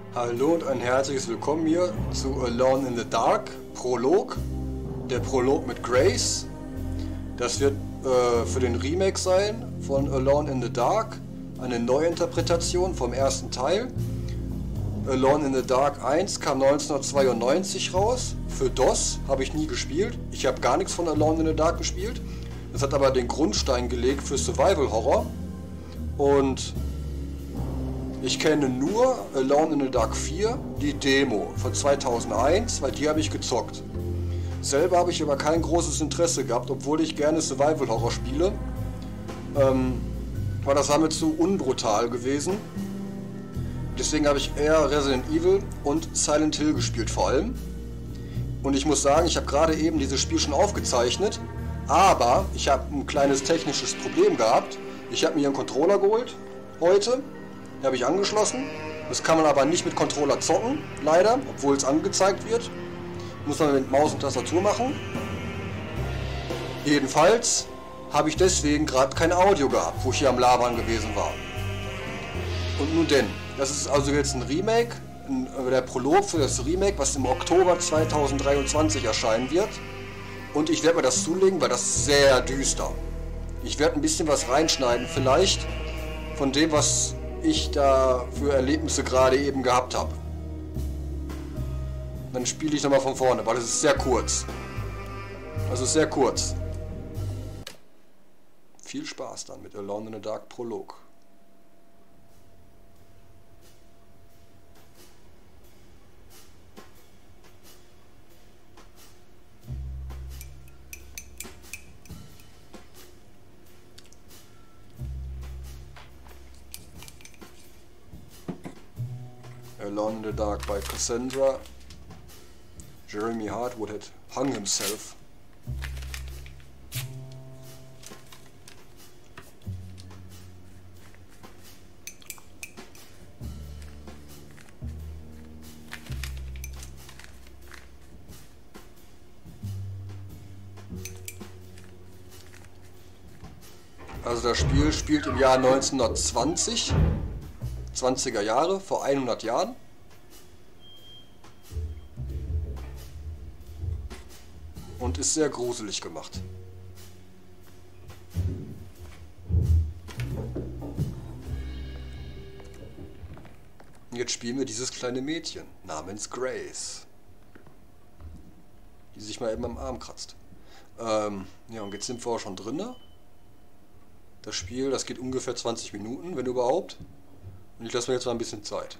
Hallo und ein herzliches Willkommen hier zu Alone in the Dark Prolog. Der Prolog mit Grace. Das wird für den Remake sein von Alone in the Dark. Eine Neuinterpretation vom ersten Teil. Alone in the Dark 1 kam 1992 raus. Für DOS habe ich nie gespielt. Ich habe gar nichts von Alone in the Dark gespielt. Das hat aber den Grundstein gelegt für Survival Horror. Und ich kenne nur Alone in the Dark 4, die Demo von 2001, weil die habe ich gezockt. Selber habe ich aber kein großes Interesse gehabt, obwohl ich gerne Survival Horror spiele. Weil das war mir zu unbrutal gewesen. Deswegen habe ich eher Resident Evil und Silent Hill gespielt vor allem. Und ich muss sagen, ich habe gerade eben dieses Spiel schon aufgezeichnet, aber ich habe ein kleines technisches Problem gehabt. Ich habe mir einen Controller geholt heute. Den habe ich angeschlossen. Das kann man aber nicht mit Controller zocken, leider, obwohl es angezeigt wird. Muss man mit Maus und Tastatur machen. Jedenfalls habe ich deswegen gerade kein Audio gehabt, wo ich hier am Labern gewesen war. Und nun denn, das ist also jetzt ein Remake, der Prolog für das Remake, was im Oktober 2023 erscheinen wird. Und ich werde mir das zulegen, weil das ist sehr düster. Ich werde ein bisschen was reinschneiden, vielleicht von dem, was ich da für Erlebnisse gerade eben gehabt habe. Dann spiele ich nochmal von vorne, weil es ist sehr kurz. Also sehr kurz. Viel Spaß dann mit Alone in the Dark Prolog. Alone in the Dark by Cassandra. Jeremy Hartwood had hung himself. Also das Spiel spielt im Jahr 1920. 20er Jahre, vor 100 Jahren. Und ist sehr gruselig gemacht. Jetzt spielen wir dieses kleine Mädchen namens Grace, die sich mal eben am Arm kratzt. Ja, und jetzt sind wir auch schon drin. Das Spiel, das geht ungefähr 20 Minuten, wenn überhaupt. Und ich lasse mir jetzt mal ein bisschen Zeit.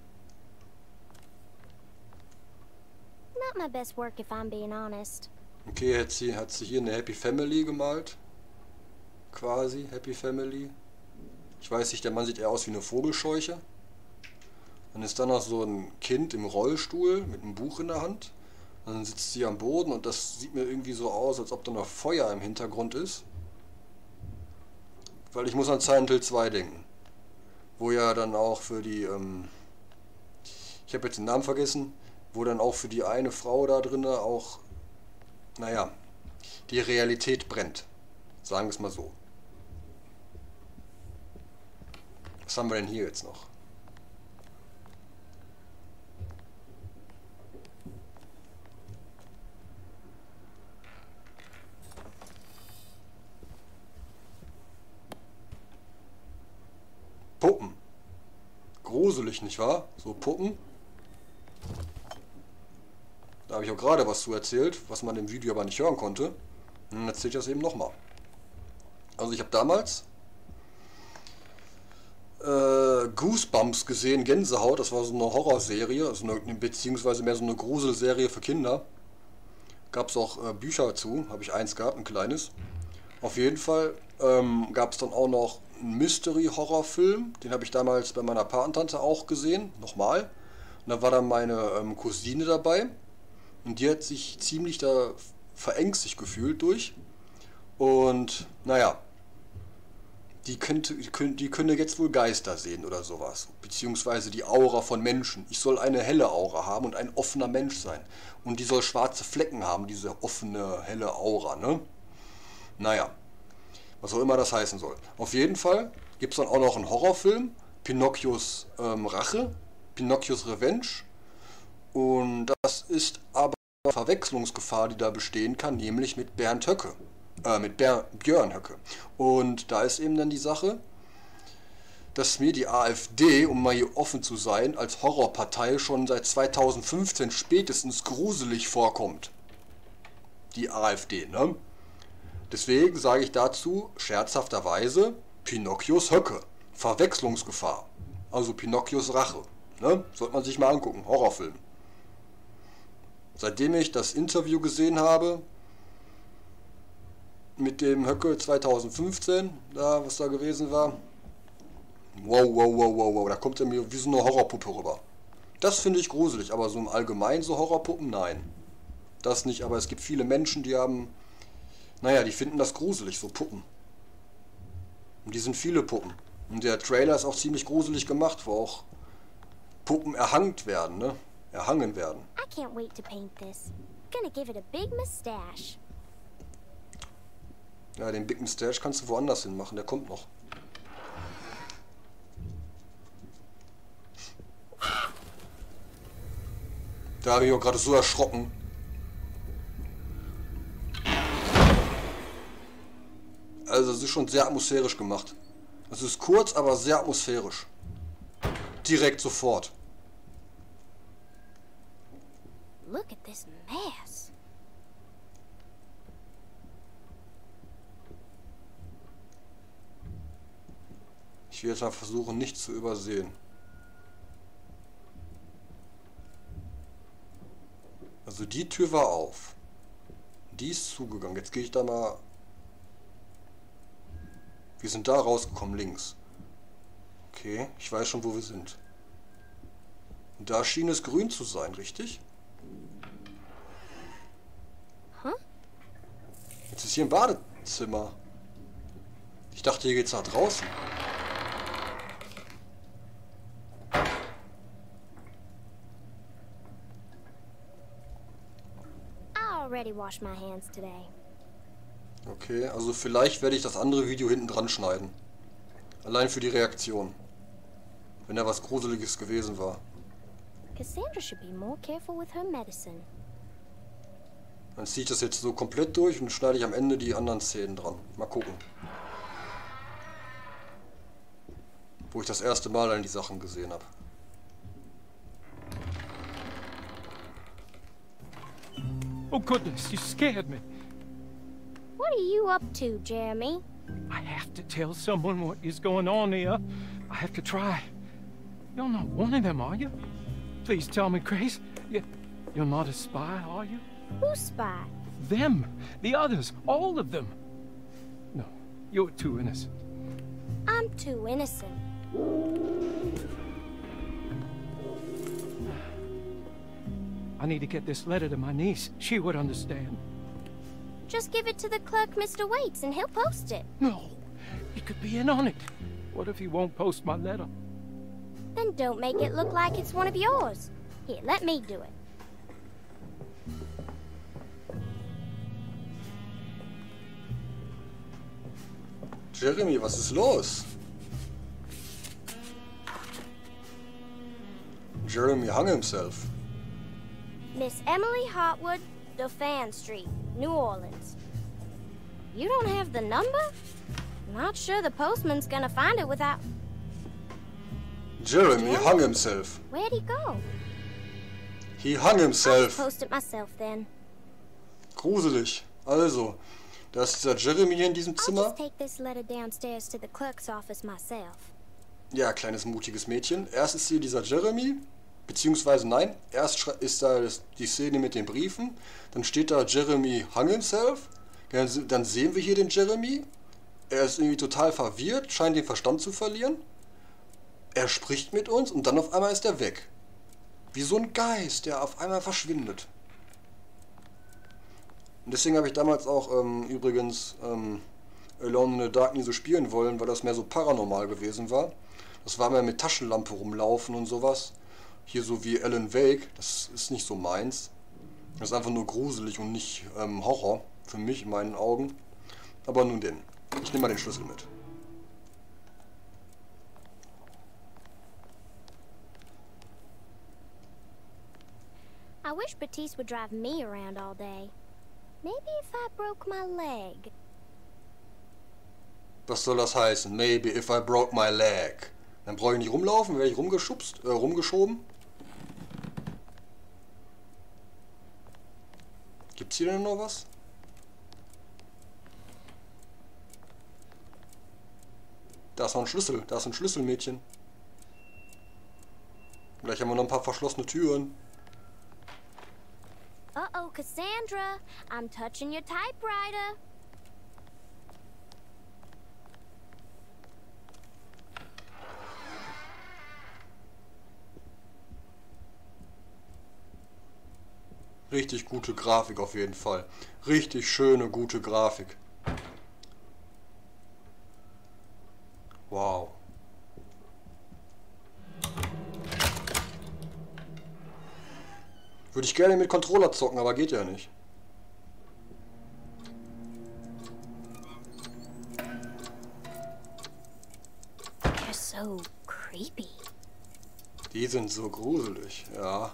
Not my best work if I'm being honest. Okay, hat sie hier eine Happy Family gemalt. Quasi Happy Family. Ich weiß nicht, der Mann sieht eher aus wie eine Vogelscheuche. Dann ist da noch so ein Kind im Rollstuhl mit einem Buch in der Hand. Dann sitzt sie am Boden und das sieht mir irgendwie so aus, als ob da noch Feuer im Hintergrund ist. Weil ich muss an Silent Hill 2 denken. Wo ja dann auch für die, ich habe jetzt den Namen vergessen, wo dann auch für die eine Frau da drin auch, naja, die Realität brennt. Sagen wir es mal so. Was haben wir denn hier jetzt noch? Puppen. Gruselig, nicht wahr? So Puppen. Da habe ich auch gerade was zu erzählt, was man im Video aber nicht hören konnte. Und dann erzähle ich das eben nochmal. Also ich habe damals Goosebumps gesehen, Gänsehaut. Das war so eine Horrorserie, also beziehungsweise mehr so eine Gruselserie für Kinder. Gab es auch Bücher zu, habe ich eins gehabt, ein kleines. Auf jeden Fall gab es dann auch noch einen Mystery-Horrorfilm, den habe ich damals bei meiner Patentante auch gesehen, nochmal. Und da war dann meine Cousine dabei und die hat sich ziemlich da verängstigt gefühlt durch. Und naja, die könnte jetzt wohl Geister sehen oder sowas, beziehungsweise die Aura von Menschen. Ich soll eine helle Aura haben und ein offener Mensch sein. Und die soll schwarze Flecken haben, diese offene, helle Aura, ne? Naja, was auch immer das heißen soll. Auf jeden Fall gibt es dann auch noch einen Horrorfilm, Pinocchios Rache. Pinocchios Revenge. Und das ist aber eine Verwechslungsgefahr, die da bestehen kann, nämlich mit Bernd Höcke. Björn Höcke. Und da ist eben dann die Sache, dass mir die AfD, um mal hier offen zu sein, als Horrorpartei schon seit 2015 spätestens gruselig vorkommt. Die AfD, ne? Deswegen sage ich dazu scherzhafterweise Pinocchios Höcke. Verwechslungsgefahr. Also Pinocchios Rache. Ne? Sollte man sich mal angucken. Horrorfilm. Seitdem ich das Interview gesehen habe mit dem Höcke 2015, da was da gewesen war, wow, da kommt er mir wie so eine Horrorpuppe rüber. Das finde ich gruselig, aber so im Allgemeinen so Horrorpuppen, nein. Das nicht, aber es gibt viele Menschen, die haben, naja, die finden das gruselig, so Puppen. Und die sind viele Puppen. Und der Trailer ist auch ziemlich gruselig gemacht, wo auch Puppen erhangen werden, ne? Erhangen werden. I can't wait to paint this. Gonna give it a big mustache. Ja, den Big Mustache kannst du woanders hin machen, der kommt noch. Da habe ich auch gerade so erschrocken. Also es ist schon sehr atmosphärisch gemacht. Es ist kurz, aber sehr atmosphärisch. Direkt sofort. Look at this mess. Ich will jetzt mal versuchen, nichts zu übersehen. Also die Tür war auf. Die ist zugegangen. Jetzt gehe ich da mal... Wir sind da rausgekommen, links. Okay, ich weiß schon, wo wir sind. Und da schien es grün zu sein, richtig? Huh? Jetzt ist hier ein Badezimmer. Ich dachte, hier geht's nach draußen. I already washed my hands today. Okay, also vielleicht werde ich das andere Video hinten dran schneiden. Allein für die Reaktion. Wenn da was Gruseliges gewesen war. Cassandra should be more careful with her medicine. Dann ziehe ich das jetzt so komplett durch und schneide ich am Ende die anderen Szenen dran. Mal gucken. Wo ich das erste Mal dann die Sachen gesehen habe. Oh goodness, you scared me. What are you up to, Jeremy? I have to tell someone what is going on here. I have to try. You're not one of them, are you? Please tell me, Grace. You're not a spy, are you? Who's spy? Them. The others. All of them. No, you're too innocent. I'm too innocent. I need to get this letter to my niece. She would understand. Just give it to the clerk, Mr. Waits, and he'll post it. No, he could be in on it. What if he won't post my letter? Then don't make it look like it's one of yours. Here, let me do it. Jeremy, was ist los? Jeremy hung himself. Miss Emily Hotwood, Dauphin Street, New Orleans. You don't have the number? Not sure the postman's gonna find it without... Jeremy hung himself. Where'd he go? He hung I'll himself. post it myself then. Gruselig. Also, da ist der Jeremy hier in diesem I'll Zimmer. just take this letter downstairs to the clerk's office myself. Ja, kleines mutiges Mädchen. Erst ist hier dieser Jeremy, beziehungsweise nein, erst ist da die Szene mit den Briefen, dann steht da Jeremy hung himself, dann sehen wir hier den Jeremy, er ist irgendwie total verwirrt, scheint den Verstand zu verlieren, er spricht mit uns und dann auf einmal ist er weg. Wie so ein Geist, der auf einmal verschwindet. Und deswegen habe ich damals auch übrigens Alone in the Dark nie so spielen wollen, weil das mehr so paranormal gewesen war. Das war mehr mit Taschenlampe rumlaufen und sowas. Hier so wie Alan Wake, das ist nicht so meins. Das ist einfach nur gruselig und nicht Horror, für mich in meinen Augen. Aber nun denn, ich nehme mal den Schlüssel mit. wish Batiste would drive me around all day. Maybe if I broke my leg. Was soll das heißen? Maybe if I broke my leg. Dann brauche ich nicht rumlaufen, werde ich rumgeschoben. Gibt's hier denn noch was? Da ist noch ein Schlüssel. Da ist ein Schlüsselmädchen. Gleich haben wir noch ein paar verschlossene Türen. Uh-oh, Cassandra. I'm touching your typewriter. Richtig gute Grafik auf jeden Fall. Richtig schöne, gute Grafik. Wow. Würde ich gerne mit Controller zocken, aber geht ja nicht. They're so creepy. Die sind so gruselig, ja.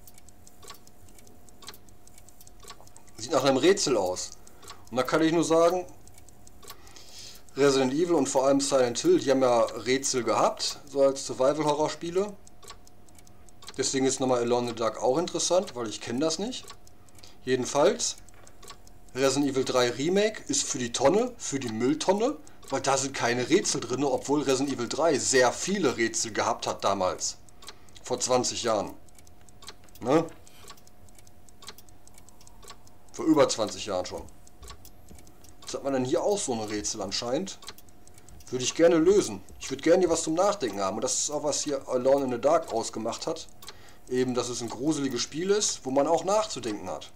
Sieht nach einem Rätsel aus. Und da kann ich nur sagen, Resident Evil und vor allem Silent Hill, die haben ja Rätsel gehabt, so als Survival-Horror-Spiele. Deswegen ist nochmal Alone in the Dark auch interessant, weil ich kenne das nicht. Jedenfalls, Resident Evil 3 Remake ist für die Tonne, für die Mülltonne, weil da sind keine Rätsel drin, obwohl Resident Evil 3 sehr viele Rätsel gehabt hat damals. Vor 20 Jahren. Ne? Vor über 20 Jahren schon. Was hat man denn hier auch so ein Rätsel anscheinend? Würde ich gerne lösen. Ich würde gerne hier was zum Nachdenken haben. Und das ist auch, was hier Alone in the Dark ausgemacht hat. Eben, dass es ein gruseliges Spiel ist, wo man auch nachzudenken hat.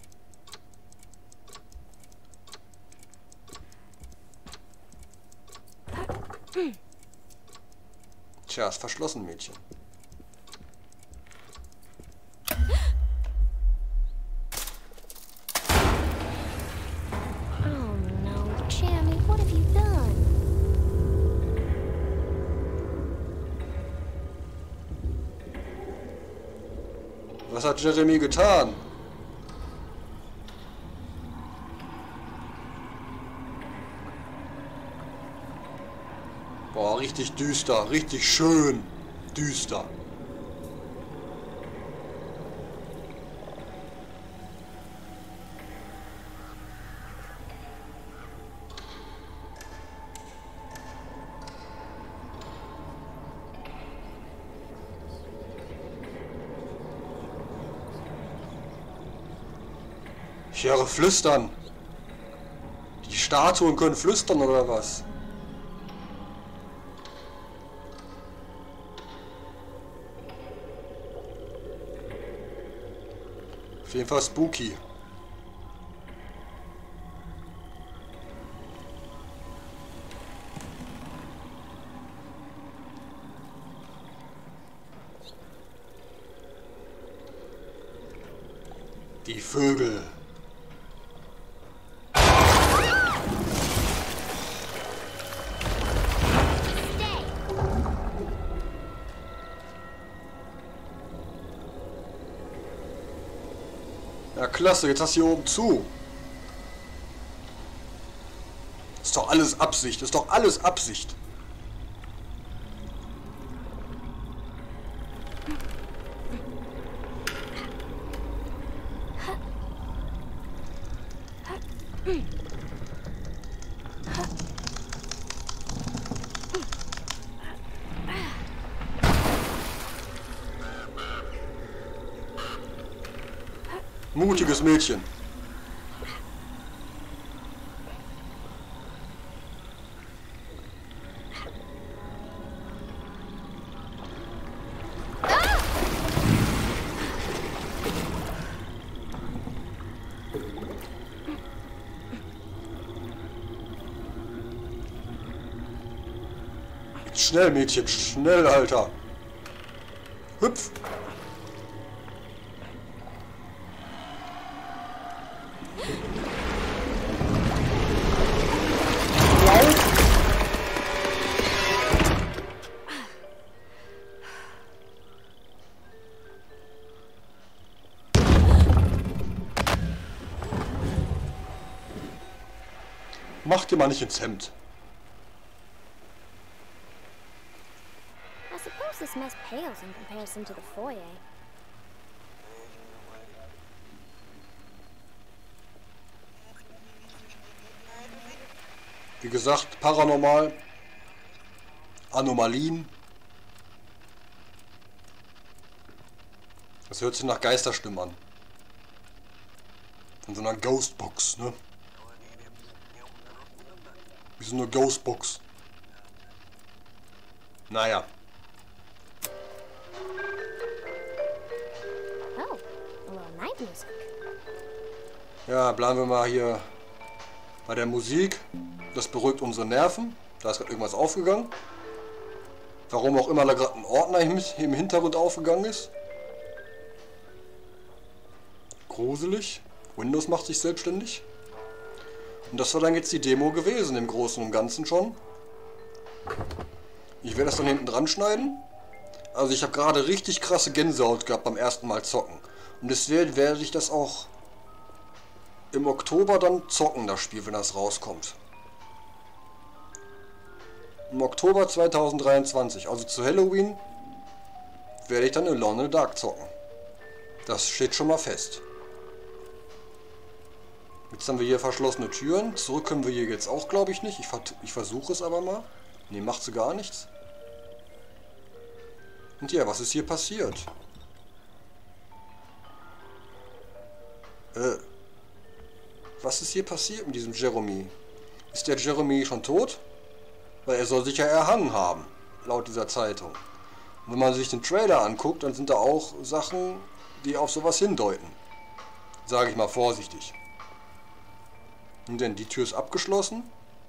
Tja, ist verschlossen, Mädchen. Was hat Jeremy getan? Boah, richtig düster, richtig schön düster. Ich höre Flüstern. Die Statuen können flüstern oder was? Auf jeden Fall spooky. Die Vögel. Ja, klasse, jetzt hast du hier oben zu. Ist doch alles Absicht, ist doch alles Absicht. Mutiges Mädchen. Schnell, Mädchen, schnell, Alter. Hüpf. Mach dir mal nicht ins Hemd. I suppose this mess pales in comparison to the foyer. Wie gesagt, paranormal, Anomalien. Das hört sich nach Geisterstimmen an. Von so einer Ghostbox, ne? Wie so eine Ghostbox. Naja. Oh, a little night music. Ja, bleiben wir mal hier bei der Musik. Das beruhigt unsere Nerven. Da ist gerade irgendwas aufgegangen. Warum auch immer da gerade ein Ordner im Hintergrund aufgegangen ist. Gruselig. Windows macht sich selbstständig. Und das war dann jetzt die Demo gewesen, im Großen und Ganzen schon. Ich werde das dann hinten dran schneiden. Also ich habe gerade richtig krasse Gänsehaut gehabt beim ersten Mal zocken. Und deswegen werde ich das auch im Oktober dann zocken, das Spiel, wenn das rauskommt. Im Oktober 2023, also zu Halloween, werde ich dann Alone in the Dark zocken. Das steht schon mal fest. Jetzt haben wir hier verschlossene Türen. Zurück können wir hier jetzt auch, glaube ich, nicht. Ich versuche es aber mal. Ne, macht sie gar nichts. Und ja, was ist hier passiert? Was ist hier passiert mit diesem Jeremy? Ist der Jeremy schon tot? Weil er soll sich ja erhangen haben, laut dieser Zeitung. Und wenn man sich den Trailer anguckt, dann sind da auch Sachen, die auf sowas hindeuten. Sage ich mal vorsichtig. Und denn die Tür ist abgeschlossen.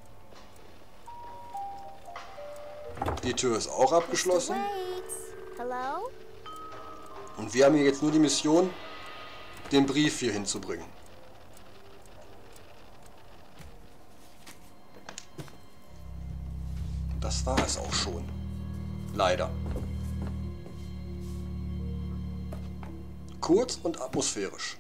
Die Tür ist auch abgeschlossen. Hello? Und wir haben hier jetzt nur die Mission, den Brief hier hinzubringen. Das war es auch schon. Leider. Kurz und atmosphärisch.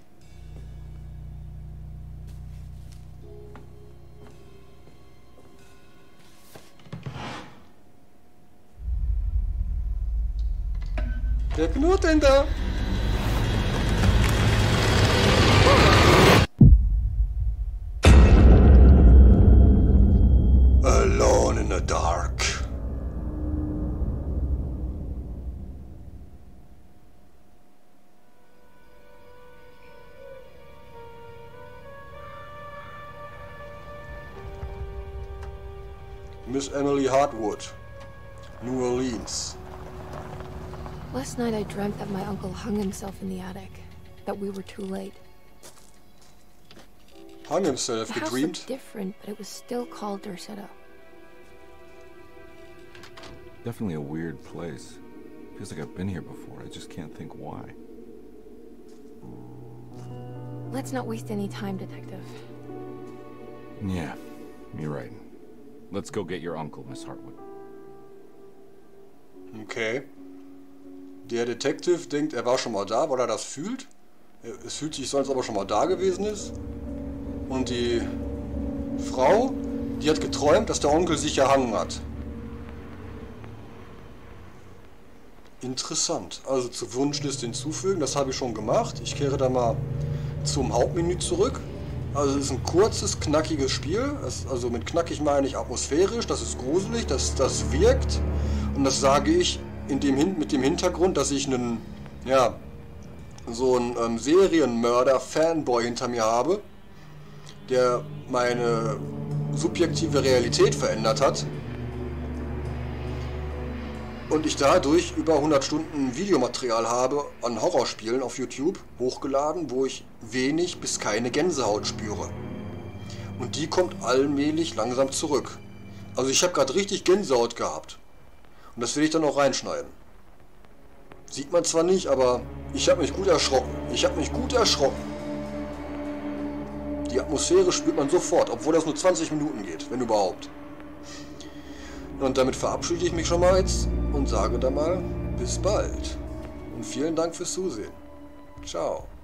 Wer knurrt denn da? Alone in the Dark. Miss Emily Hartwood, New Orleans. Last night I dreamt that my uncle hung himself in the attic. That we were too late. Hung himself, The house gedreamt. looked different, but it was still called Dorsetto. Definitely a weird place. Feels like I've been here before. I just can't think why. Let's not waste any time, Detective. Yeah, you're right. Let's go get your uncle, Miss Hartwood. Okay. Der Detective denkt, er war schon mal da, weil er das fühlt. Es fühlt sich so, als ob er schon mal da gewesen ist. Und die Frau, die hat geträumt, dass der Onkel sich erhangen hat. Interessant. Also zur Wunschliste hinzufügen, das habe ich schon gemacht. Ich kehre da mal zum Hauptmenü zurück. Also es ist ein kurzes, knackiges Spiel. Also mit knackig meine ich atmosphärisch, das ist gruselig, das wirkt. Und das sage ich mit dem Hintergrund, dass ich so einen Serienmörder-Fanboy hinter mir habe, der meine subjektive Realität verändert hat. Und ich dadurch über 100 Stunden Videomaterial habe an Horrorspielen auf YouTube hochgeladen, wo ich wenig bis keine Gänsehaut spüre. Und die kommt allmählich langsam zurück. Also ich habe gerade richtig Gänsehaut gehabt. Und das will ich dann auch reinschneiden. Sieht man zwar nicht, aber ich habe mich gut erschrocken. Die Atmosphäre spürt man sofort, obwohl das nur 20 Minuten geht, wenn überhaupt. Und damit verabschiede ich mich schon mal jetzt und sage dann mal bis bald. Und vielen Dank fürs Zusehen. Ciao.